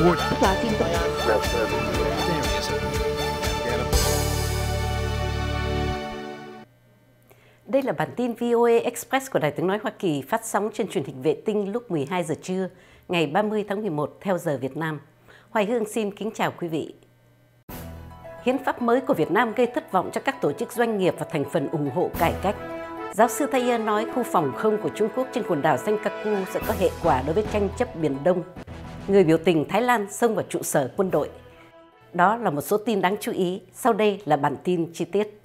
Tòa phim Đây là bản tin VOA Express của Đài Tiếng Nói Hoa Kỳ phát sóng trên truyền hình vệ tinh lúc 12 giờ trưa, ngày 30 tháng 11 theo giờ Việt Nam. Hoài Hương xin kính chào quý vị. Hiến pháp mới của Việt Nam gây thất vọng cho các tổ chức doanh nghiệp và thành phần ủng hộ cải cách. Giáo sư Thayer nói khu phòng không của Trung Quốc trên quần đảo Senkaku sẽ có hệ quả đối với tranh chấp Biển Đông. Người biểu tình Thái Lan xông vào trụ sở quân đội. Đó là một số tin đáng chú ý. Sau đây là bản tin chi tiết.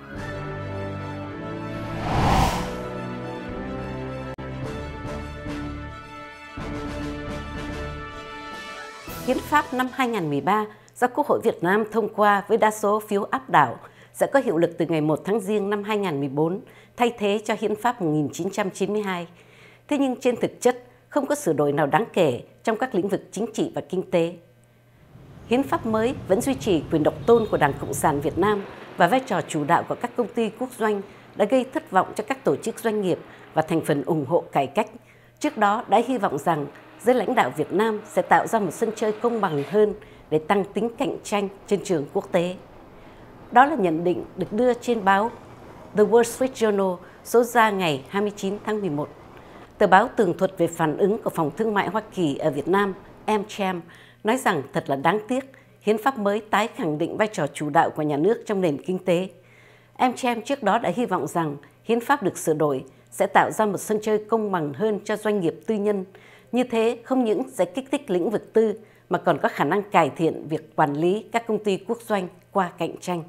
Hiến pháp năm 2013 do Quốc hội Việt Nam thông qua với đa số phiếu áp đảo sẽ có hiệu lực từ ngày 1 tháng Giêng năm 2014, thay thế cho Hiến pháp 1992. Thế nhưng trên thực chất, không có sửa đổi nào đáng kể trong các lĩnh vực chính trị và kinh tế. Hiến pháp mới vẫn duy trì quyền độc tôn của Đảng Cộng sản Việt Nam và vai trò chủ đạo của các công ty quốc doanh đã gây thất vọng cho các tổ chức doanh nghiệp và thành phần ủng hộ cải cách. Trước đó đã hy vọng rằng giới lãnh đạo Việt Nam sẽ tạo ra một sân chơi công bằng hơn để tăng tính cạnh tranh trên trường quốc tế. Đó là nhận định được đưa trên báo The Wall Street Journal số ra ngày 29 tháng 11. Tờ báo tường thuật về phản ứng của Phòng Thương mại Hoa Kỳ ở Việt Nam, AmCham, nói rằng thật là đáng tiếc, hiến pháp mới tái khẳng định vai trò chủ đạo của nhà nước trong nền kinh tế. AmCham trước đó đã hy vọng rằng hiến pháp được sửa đổi sẽ tạo ra một sân chơi công bằng hơn cho doanh nghiệp tư nhân. Như thế không những sẽ kích thích lĩnh vực tư mà còn có khả năng cải thiện việc quản lý các công ty quốc doanh qua cạnh tranh.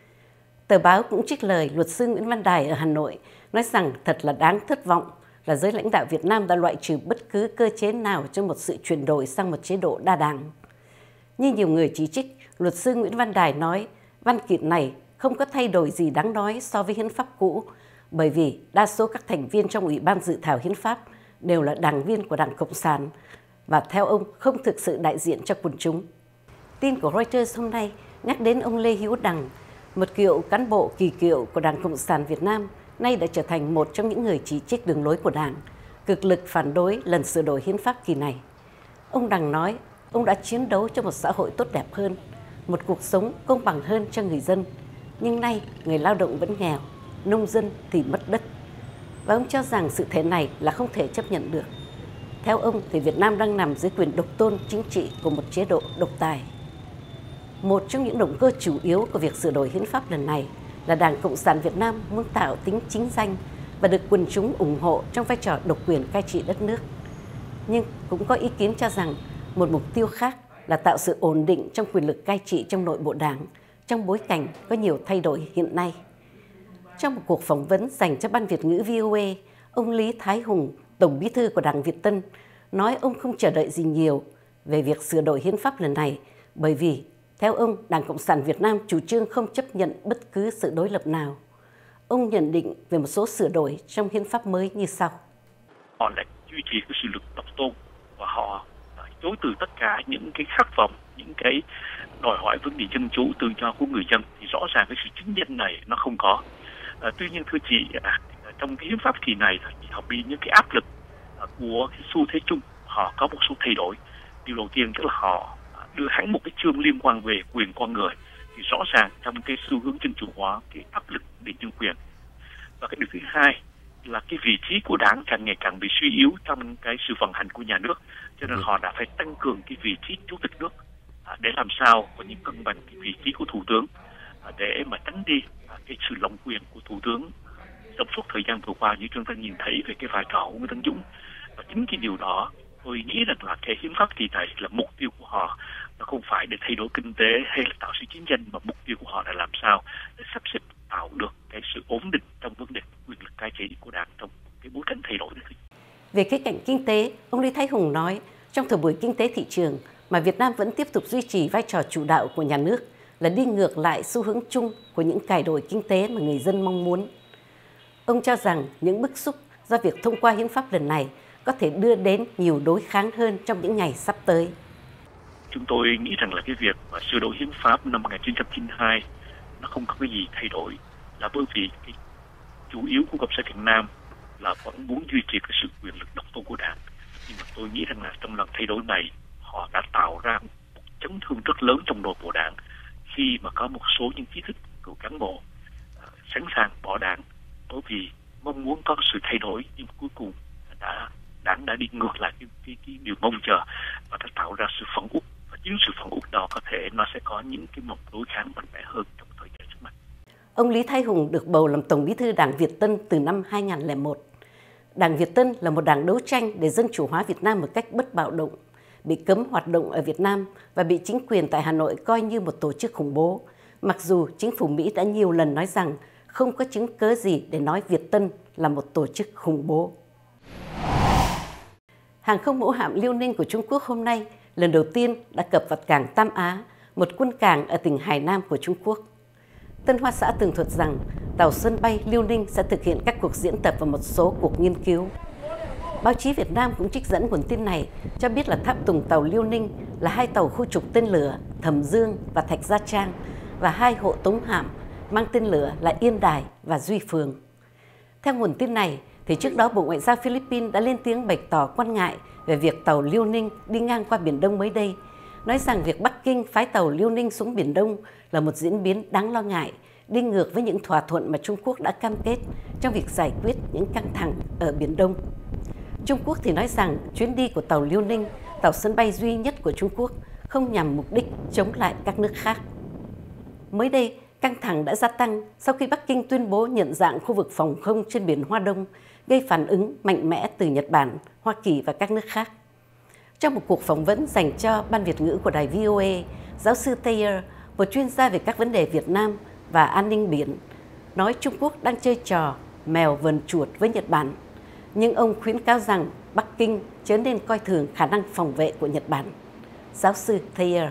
Tờ báo cũng trích lời luật sư Nguyễn Văn Đài ở Hà Nội nói rằng thật là đáng thất vọng là giới lãnh đạo Việt Nam đã loại trừ bất cứ cơ chế nào cho một sự chuyển đổi sang một chế độ đa đảng. Như nhiều người chỉ trích, luật sư Nguyễn Văn Đài nói văn kiện này không có thay đổi gì đáng nói so với hiến pháp cũ, bởi vì đa số các thành viên trong Ủy ban dự thảo hiến pháp đều là đảng viên của Đảng Cộng sản và theo ông không thực sự đại diện cho quần chúng. Tin của Reuters hôm nay nhắc đến ông Lê Hữu Đằng, một cựu cán bộ kỳ cựu của Đảng Cộng sản Việt Nam, nay đã trở thành một trong những người chỉ trích đường lối của Đảng, cực lực phản đối lần sửa đổi hiến pháp kỳ này. Ông Đằng nói ông đã chiến đấu cho một xã hội tốt đẹp hơn, một cuộc sống công bằng hơn cho người dân, nhưng nay người lao động vẫn nghèo, nông dân thì mất đất. Và ông cho rằng sự thể này là không thể chấp nhận được. Theo ông thì Việt Nam đang nằm dưới quyền độc tôn chính trị của một chế độ độc tài. Một trong những động cơ chủ yếu của việc sửa đổi hiến pháp lần này là Đảng Cộng sản Việt Nam muốn tạo tính chính danh và được quần chúng ủng hộ trong vai trò độc quyền cai trị đất nước. Nhưng cũng có ý kiến cho rằng một mục tiêu khác là tạo sự ổn định trong quyền lực cai trị trong nội bộ Đảng, trong bối cảnh có nhiều thay đổi hiện nay. Trong một cuộc phỏng vấn dành cho Ban Việt ngữ VOA, ông Lý Thái Hùng, Tổng bí thư của Đảng Việt Tân, nói ông không chờ đợi gì nhiều về việc sửa đổi hiến pháp lần này, bởi vì, theo ông, Đảng Cộng sản Việt Nam chủ trương không chấp nhận bất cứ sự đối lập nào. Ông nhận định về một số sửa đổi trong hiến pháp mới như sau. Họ lại duy trì cái sự lực độc tôn và họ chối từ tất cả những cái khát vọng, những cái đòi hỏi vấn đề dân chủ tự do của người dân, thì rõ ràng cái sự chứng nhân này nó không có. Tuy nhiên thưa chị, trong cái hiến pháp kỳ này thì họ bị những cái áp lực của cái xu thế chung, họ có một số thay đổi. Điều đầu tiên tức là họ đưa hẳn một cái chương liên quan về quyền con người, thì rõ ràng trong cái xu hướng dân chủ hóa, cái áp lực về nhân quyền. Và cái điều thứ hai là cái vị trí của đảng càng ngày càng bị suy yếu trong cái sự vận hành của nhà nước, cho nên họ đã phải tăng cường cái vị trí chủ tịch nước để làm sao có những cân bằng cái vị trí của thủ tướng, để mà tránh đi cái sự lộng quyền của thủ tướng trong suốt thời gian vừa qua như chúng ta nhìn thấy về cái vai trò của Nguyễn Tấn Dũng. Và chính cái điều đó tôi nghĩ rằng là cái hiến pháp kỳ này là mục tiêu của họ nó không phải để thay đổi kinh tế hay là tạo sự chiến tranh, mà mục tiêu của họ là làm sao để sắp xếp tạo được cái sự ổn định trong vấn đề quyền lực cai trị của đảng trong cái bối cảnh thay đổi này. Về khía cạnh kinh tế, ông Lý Thái Hùng nói trong thời buổi kinh tế thị trường mà Việt Nam vẫn tiếp tục duy trì vai trò chủ đạo của nhà nước là đi ngược lại xu hướng chung của những cải đổi kinh tế mà người dân mong muốn. Ông cho rằng những bức xúc do việc thông qua hiến pháp lần này có thể đưa đến nhiều đối kháng hơn trong những ngày sắp tới. Chúng tôi nghĩ rằng là cái việc mà sửa đổi hiến pháp năm 1992 nó không có cái gì thay đổi, là bởi vì cái chủ yếu của Cộng sản Việt Nam là vẫn muốn duy trì cái sự quyền lực độc tôn của đảng. Nhưng mà tôi nghĩ rằng là trong lần thay đổi này họ đã tạo ra một chấn thương rất lớn trong nội bộ đảng khi mà có một số những trí thức cựu cán bộ sẵn sàng bỏ đảng bởi vì mong muốn có sự thay đổi, nhưng cuối cùng đảng đã đi ngược lại cái điều mong chờ và đã tạo ra sự phẫn uất, và chính sự phẫn uất đó có thể nó sẽ có những cái một đối kháng mạnh mẽ hơn trong thời gian trước mắt. Ông Lý Thái Hùng được bầu làm Tổng bí thư Đảng Việt Tân từ năm 2001. Đảng Việt Tân là một đảng đấu tranh để dân chủ hóa Việt Nam một cách bất bạo động, bị cấm hoạt động ở Việt Nam và bị chính quyền tại Hà Nội coi như một tổ chức khủng bố, mặc dù chính phủ Mỹ đã nhiều lần nói rằng không có chứng cớ gì để nói Việt Tân là một tổ chức khủng bố. Hàng không mẫu hạm Liêu Ninh của Trung Quốc hôm nay lần đầu tiên đã cập vào cảng Tam Á, một quân cảng ở tỉnh Hải Nam của Trung Quốc. Tân Hoa Xã tường thuật rằng tàu sân bay Liêu Ninh sẽ thực hiện các cuộc diễn tập và một số cuộc nghiên cứu. Báo chí Việt Nam cũng trích dẫn nguồn tin này cho biết là tháp tùng tàu Liêu Ninh là 2 tàu khu trục tên lửa Thẩm Dương và Thạch Gia Trang và 2 hộ tống hạm mang tên lửa là Yên Đài và Duy Phường. Theo nguồn tin này, thì trước đó Bộ Ngoại giao Philippines đã lên tiếng bày tỏ quan ngại về việc tàu Liêu Ninh đi ngang qua Biển Đông mới đây, nói rằng việc Bắc Kinh phái tàu Liêu Ninh xuống Biển Đông là một diễn biến đáng lo ngại, đi ngược với những thỏa thuận mà Trung Quốc đã cam kết trong việc giải quyết những căng thẳng ở Biển Đông. Trung Quốc thì nói rằng chuyến đi của tàu Liêu Ninh, tàu sân bay duy nhất của Trung Quốc, không nhằm mục đích chống lại các nước khác. Mới đây, căng thẳng đã gia tăng sau khi Bắc Kinh tuyên bố nhận dạng khu vực phòng không trên biển Hoa Đông, gây phản ứng mạnh mẽ từ Nhật Bản, Hoa Kỳ và các nước khác. Trong một cuộc phỏng vấn dành cho Ban Việt ngữ của đài VOA, giáo sư Thayer, một chuyên gia về các vấn đề Việt Nam và an ninh biển, nói Trung Quốc đang chơi trò mèo vờn chuột với Nhật Bản. Nhưng ông khuyến cáo rằng Bắc Kinh chớ nên coi thường khả năng phòng vệ của Nhật Bản. Giáo sư Thayer.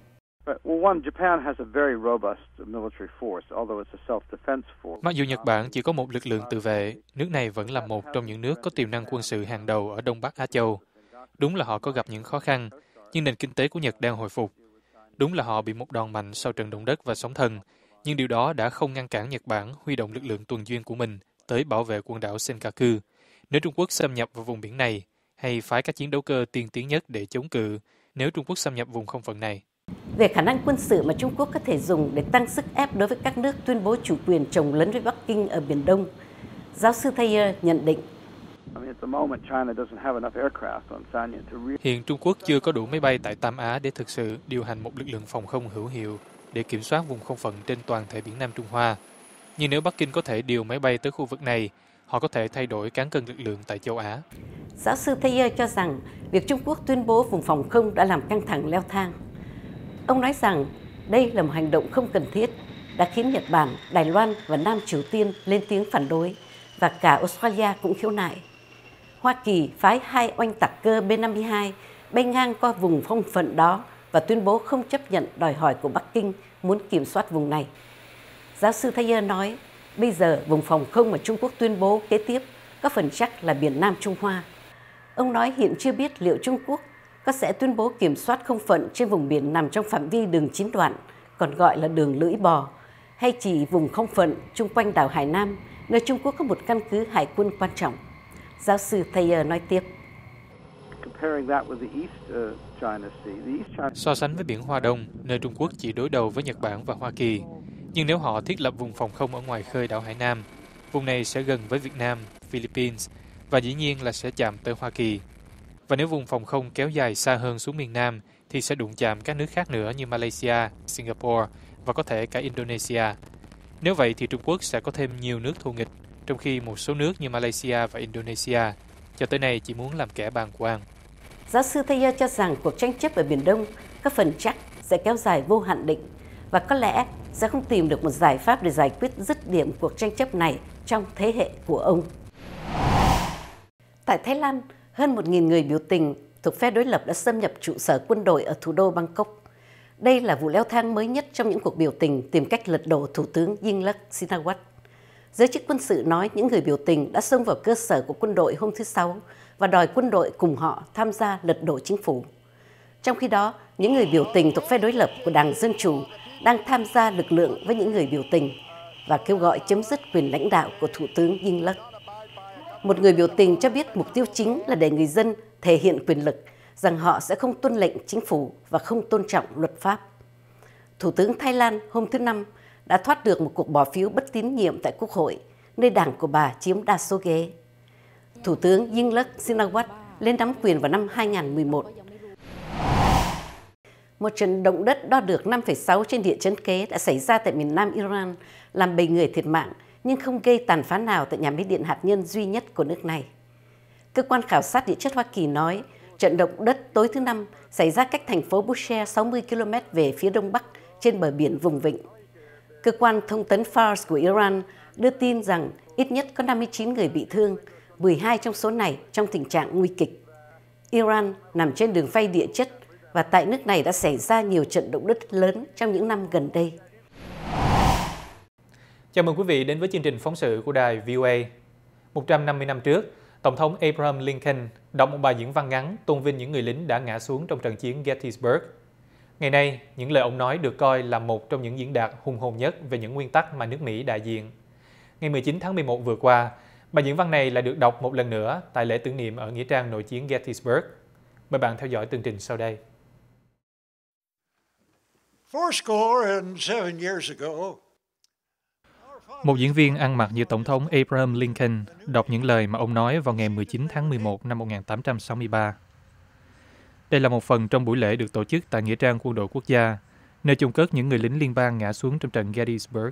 Mặc dù Nhật Bản chỉ có một lực lượng tự vệ, nước này vẫn là một trong những nước có tiềm năng quân sự hàng đầu ở Đông Bắc Á Châu. Đúng là họ có gặp những khó khăn, nhưng nền kinh tế của Nhật đang hồi phục. Đúng là họ bị một đòn mạnh sau trận động đất và sóng thần, nhưng điều đó đã không ngăn cản Nhật Bản huy động lực lượng tuần duyên của mình tới bảo vệ quần đảo Senkaku. Nếu Trung Quốc xâm nhập vào vùng biển này, hay phái các chiến đấu cơ tiên tiến nhất để chống cự nếu Trung Quốc xâm nhập vùng không phận này. Về khả năng quân sự mà Trung Quốc có thể dùng để tăng sức ép đối với các nước tuyên bố chủ quyền chồng lấn với Bắc Kinh ở Biển Đông, giáo sư Thayer nhận định. Hiện Trung Quốc chưa có đủ máy bay tại Tam Á để thực sự điều hành một lực lượng phòng không hữu hiệu để kiểm soát vùng không phận trên toàn thể biển Nam Trung Hoa. Nhưng nếu Bắc Kinh có thể điều máy bay tới khu vực này, họ có thể thay đổi cán cân lực lượng tại châu Á. Giáo sư Thayer cho rằng việc Trung Quốc tuyên bố vùng phòng không đã làm căng thẳng leo thang. Ông nói rằng đây là một hành động không cần thiết, đã khiến Nhật Bản, Đài Loan và Nam Triều Tiên lên tiếng phản đối, và cả Australia cũng khiếu nại. Hoa Kỳ phái 2 oanh tạc cơ B-52 bay ngang qua vùng không phận đó và tuyên bố không chấp nhận đòi hỏi của Bắc Kinh muốn kiểm soát vùng này. Giáo sư Thayer nói, bây giờ vùng phòng không mà Trung Quốc tuyên bố kế tiếp có phần chắc là biển Nam Trung Hoa. Ông nói hiện chưa biết liệu Trung Quốc có sẽ tuyên bố kiểm soát không phận trên vùng biển nằm trong phạm vi đường 9 đoạn, còn gọi là đường lưỡi bò, hay chỉ vùng không phận chung quanh đảo Hải Nam, nơi Trung Quốc có một căn cứ hải quân quan trọng. Giáo sư Thayer nói tiếp. So sánh với biển Hoa Đông, nơi Trung Quốc chỉ đối đầu với Nhật Bản và Hoa Kỳ, nhưng nếu họ thiết lập vùng phòng không ở ngoài khơi đảo Hải Nam, vùng này sẽ gần với Việt Nam, Philippines và dĩ nhiên là sẽ chạm tới Hoa Kỳ. Và nếu vùng phòng không kéo dài xa hơn xuống miền Nam thì sẽ đụng chạm các nước khác nữa như Malaysia, Singapore và có thể cả Indonesia. Nếu vậy thì Trung Quốc sẽ có thêm nhiều nước thù nghịch, trong khi một số nước như Malaysia và Indonesia cho tới nay chỉ muốn làm kẻ bàng quan. Giáo sư Thayer cho rằng cuộc tranh chấp ở Biển Đông có phần chắc sẽ kéo dài vô hạn định và có lẽ sẽ không tìm được một giải pháp để giải quyết dứt điểm cuộc tranh chấp này trong thế hệ của ông. Tại Thái Lan, hơn 1.000 người biểu tình thuộc phe đối lập đã xâm nhập trụ sở quân đội ở thủ đô Bangkok. Đây là vụ leo thang mới nhất trong những cuộc biểu tình tìm cách lật đổ Thủ tướng Yingluck Shinawatra. Giới chức quân sự nói những người biểu tình đã xông vào cơ sở của quân đội hôm thứ Sáu và đòi quân đội cùng họ tham gia lật đổ chính phủ. Trong khi đó, những người biểu tình thuộc phe đối lập của Đảng Dân Chủ đang tham gia lực lượng với những người biểu tình và kêu gọi chấm dứt quyền lãnh đạo của Thủ tướng Yingluck. Một người biểu tình cho biết mục tiêu chính là để người dân thể hiện quyền lực rằng họ sẽ không tuân lệnh chính phủ và không tôn trọng luật pháp. Thủ tướng Thái Lan hôm thứ Năm đã thoát được một cuộc bỏ phiếu bất tín nhiệm tại Quốc hội, nơi đảng của bà chiếm đa số ghế. Thủ tướng Yingluck Shinawatra lên nắm quyền vào năm 2011. Một trận động đất đo được 5,6 trên địa chấn kế đã xảy ra tại miền Nam Iran, làm 7 người thiệt mạng, nhưng không gây tàn phá nào tại nhà máy điện hạt nhân duy nhất của nước này. Cơ quan khảo sát địa chất Hoa Kỳ nói, trận động đất tối thứ Năm xảy ra cách thành phố Bushehr 60 km về phía đông bắc trên bờ biển vùng vịnh. Cơ quan thông tấn Fars của Iran đưa tin rằng ít nhất có 59 người bị thương, 12 trong số này trong tình trạng nguy kịch. Iran nằm trên đường ray địa chất và tại nước này đã xảy ra nhiều trận động đất lớn trong những năm gần đây. Chào mừng quý vị đến với chương trình phóng sự của đài VOA. 150 năm trước, Tổng thống Abraham Lincoln đọc một bài diễn văn ngắn tôn vinh những người lính đã ngã xuống trong trận chiến Gettysburg. Ngày nay, những lời ông nói được coi là một trong những diễn đạt hùng hồn nhất về những nguyên tắc mà nước Mỹ đại diện. Ngày 19 tháng 11 vừa qua, bài diễn văn này lại được đọc một lần nữa tại lễ tưởng niệm ở nghĩa trang nội chiến Gettysburg. Mời bạn theo dõi tường trình sau đây. Một diễn viên ăn mặc như Tổng thống Abraham Lincoln đọc những lời mà ông nói vào ngày 19 tháng 11 năm 1863. Đây là một phần trong buổi lễ được tổ chức tại Nghĩa trang Quân đội Quốc gia, nơi chôn cất những người lính liên bang ngã xuống trong trận Gettysburg.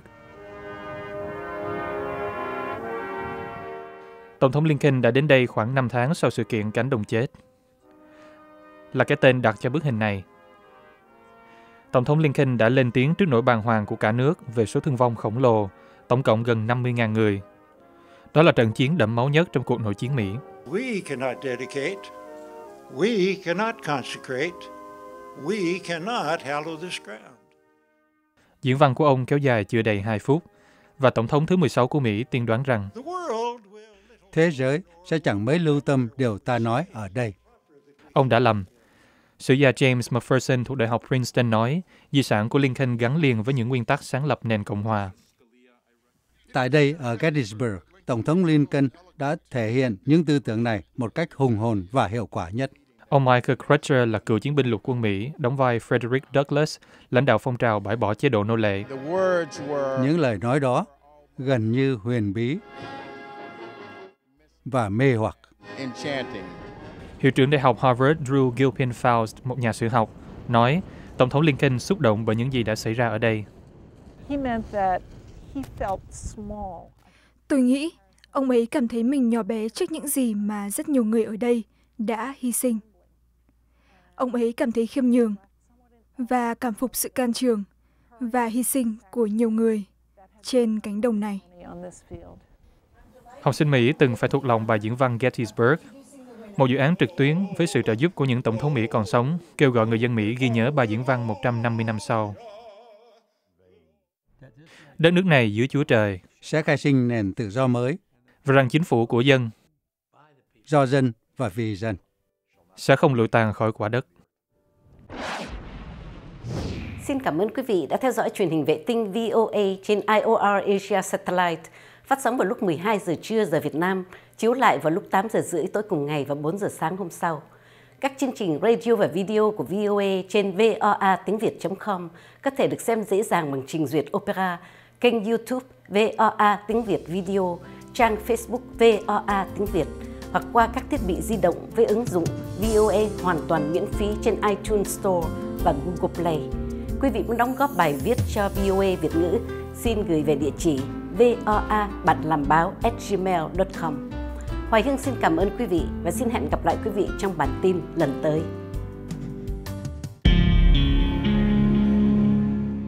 Tổng thống Lincoln đã đến đây khoảng 5 tháng sau sự kiện cánh đồng chết, là cái tên đặt cho bức hình này. Tổng thống Lincoln đã lên tiếng trước nỗi bàng hoàng của cả nước về số thương vong khổng lồ, tổng cộng gần 50.000 người. Đó là trận chiến đẫm máu nhất trong cuộc nội chiến Mỹ. We cannot dedicate, we cannot consecrate, we cannot hallow this ground. Diễn văn của ông kéo dài chưa đầy 2 phút, và Tổng thống thứ 16 của Mỹ tiên đoán rằng thế giới sẽ chẳng mấy lưu tâm điều ta nói ở đây. Ông đã lầm. Sử gia James McPherson thuộc Đại học Princeton nói, di sản của Lincoln gắn liền với những nguyên tắc sáng lập nền Cộng hòa. Tại đây, ở Gettysburg, Tổng thống Lincoln đã thể hiện những tư tưởng này một cách hùng hồn và hiệu quả nhất. Ông Michael Crutcher là cựu chiến binh lục quân Mỹ, đóng vai Frederick Douglass, lãnh đạo phong trào bãi bỏ chế độ nô lệ. Những lời nói đó gần như huyền bí và mê hoặc. Hiệu trưởng Đại học Harvard Drew Gilpin Faust, một nhà sử học, nói Tổng thống Lincoln xúc động bởi những gì đã xảy ra ở đây. Tôi nghĩ ông ấy cảm thấy mình nhỏ bé trước những gì mà rất nhiều người ở đây đã hy sinh. Ông ấy cảm thấy khiêm nhường và cảm phục sự can trường và hy sinh của nhiều người trên cánh đồng này. Học sinh Mỹ từng phải thuộc lòng bài diễn văn Gettysburg, một dự án trực tuyến với sự trợ giúp của những tổng thống Mỹ còn sống, kêu gọi người dân Mỹ ghi nhớ bài diễn văn 150 năm sau. Đất nước này dưới Chúa Trời sẽ khai sinh nền tự do mới, và rằng chính phủ của dân, do dân và vì dân sẽ không lụi tàn khỏi quả đất. Xin cảm ơn quý vị đã theo dõi truyền hình vệ tinh VOA trên IOR Asia Satellite, phát sóng vào lúc 12 giờ trưa giờ Việt Nam, chiếu lại vào lúc 8 giờ rưỡi tối cùng ngày và 4 giờ sáng hôm sau. Các chương trình radio và video của VOA trên voa.tiếng.com có thể được xem dễ dàng bằng trình duyệt Opera, kênh YouTube VOA tiếng Việt Video, trang Facebook VOA tiếng Việt, hoặc qua các thiết bị di động với ứng dụng VOA hoàn toàn miễn phí trên iTunes Store và Google Play. Quý vị muốn đóng góp bài viết cho VOA Việt ngữ, xin gửi về địa chỉ voa@gmail.com. Hoài Hương xin cảm ơn quý vị và xin hẹn gặp lại quý vị trong bản tin lần tới.